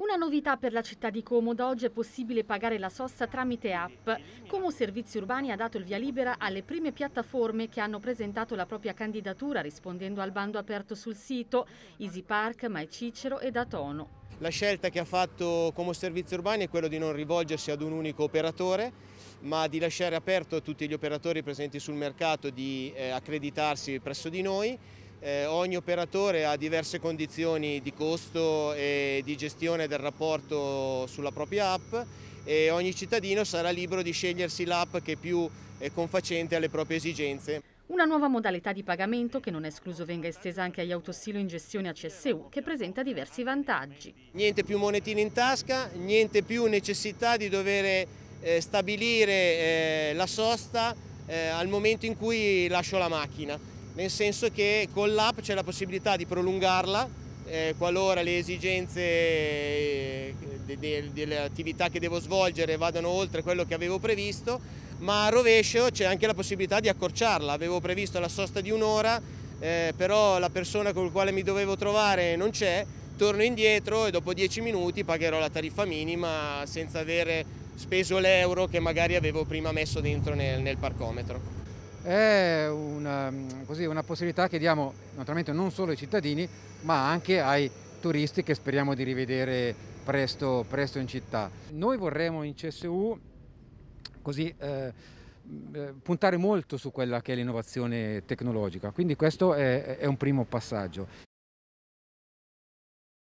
Una novità per la città di Como: da oggi è possibile pagare la sosta tramite app. Como Servizi Urbani ha dato il via libera alle prime piattaforme che hanno presentato la propria candidatura rispondendo al bando aperto sul sito: Easy Park, My Cicero e Datono. La scelta che ha fatto Como Servizi Urbani è quello di non rivolgersi ad un unico operatore, ma di lasciare aperto a tutti gli operatori presenti sul mercato di accreditarsi presso di noi. Ogni operatore ha diverse condizioni di costo e di gestione del rapporto sulla propria app e ogni cittadino sarà libero di scegliersi l'app che è più confacente alle proprie esigenze. Una nuova modalità di pagamento che non è escluso venga estesa anche agli autosilo in gestione a CSU, che presenta diversi vantaggi. Niente più monetine in tasca, niente più necessità di dover stabilire la sosta al momento in cui lascio la macchina, nel senso che con l'app c'è la possibilità di prolungarla qualora le esigenze delle attività che devo svolgere vadano oltre quello che avevo previsto, ma a rovescio c'è anche la possibilità di accorciarla. Avevo previsto la sosta di un'ora, però la persona con la quale mi dovevo trovare non c'è, torno indietro e dopo 10 minuti pagherò la tariffa minima senza avere speso l'euro che magari avevo prima messo dentro nel parcometro. È una possibilità che diamo naturalmente non solo ai cittadini, ma anche ai turisti che speriamo di rivedere presto in città. Noi vorremmo in CSU puntare molto su quella che è l'innovazione tecnologica, quindi questo è un primo passaggio.